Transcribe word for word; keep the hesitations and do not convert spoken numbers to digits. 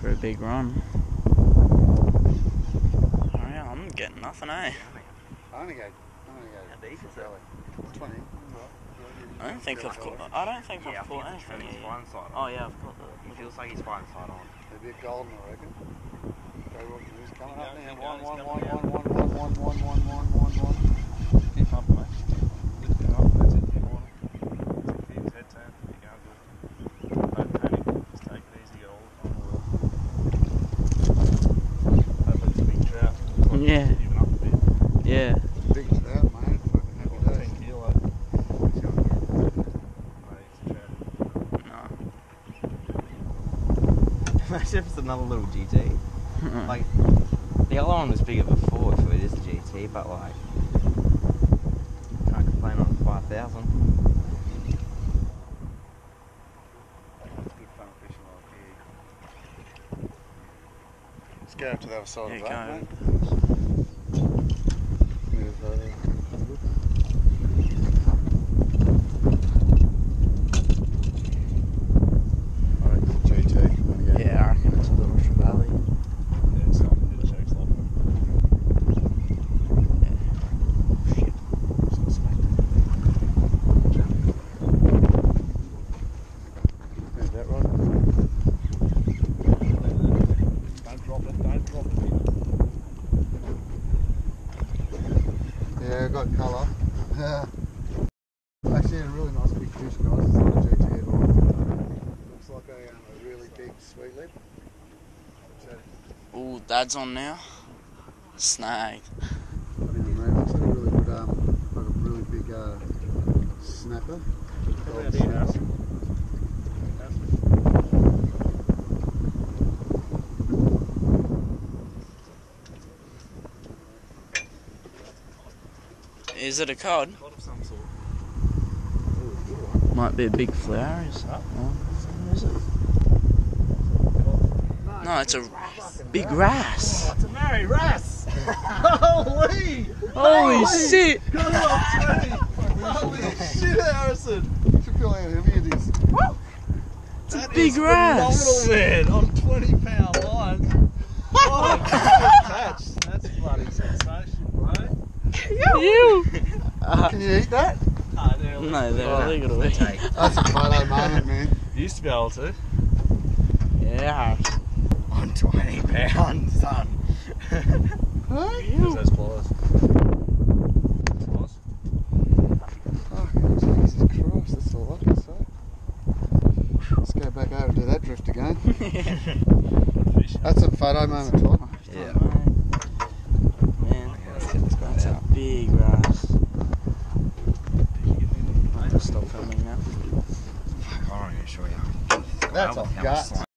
for a big run. Oh yeah, I'm getting nothing, eh? I only go, I only go How deep is it? twenty. I don't think I've caught. I don't think Yeah, I I've caught think anything he's yet. fine side Oh on. yeah, I've caught the. He feels like he's fine side on. Maybe a golden, I reckon. Go rock, he's coming up Keep now. going, One, he's one, coming one, one, one, one, one, one, one, one, one, one. Keep pumping, mate. Lift him up, that's it, keep on. Keep his head turned, you're going good. Don't panic, just take it easy, get all the time. Hopefully it's a big trout. It's like Yeah. Even up a bit. Yeah. Big trout, mate. Fucking happy Like days. ten kilo. Mate, it's a trout. No. Imagine if it's another little G T. Like, the other one was bigger before if it is a G T, but like, can't complain on five thousand. It's good fun fishing like here. Let's go up to the other side Yeah, of that, go. mate. Move over. Alright, G T. Wanna go? Yeah, I reckon it's a little trevally. Yeah, it's not, it shakes like that. Move that right. Don't drop it, don't drop it. Yeah, I've got colour. Actually, a really nice big fish, guys. It's not a G T at all. Looks like a, um, a really big sweet lip. So, Ooh, Dad's on now. Snagged. I didn't know, looks like a really good, um, like a really big uh, snapper. Golden snapper. Is it a cod? Cod of some sort. Might be a big flower. Is Huh? oh, is it? No, it's a wrasse. Big wrasse. It's a marry Wrasse! Holy! Holy shit! Got it on twenty! Holy shit, Harrison! You should feel how heavy it is. It's a That big is wrasse. phenomenal, man, on twenty pound lines. What a good catch. That's bloody sensation, bro. You. Can you eat that? Ah, they're No, they're Oh, illegal to eat. That's a photo moment, man. Used to be able to. Yeah. On twenty pounds, son. Huh? There's those pliers. Pliers? Oh, Jesus Christ, that's all I can say. Let's go back over to that drift again. Fish. That's a photo moment, Todd. Yeah. Man, Let's get this guy that's a out. big wrasse. I'll just stop filming now. Fuck, I don't even show you. That's a gut.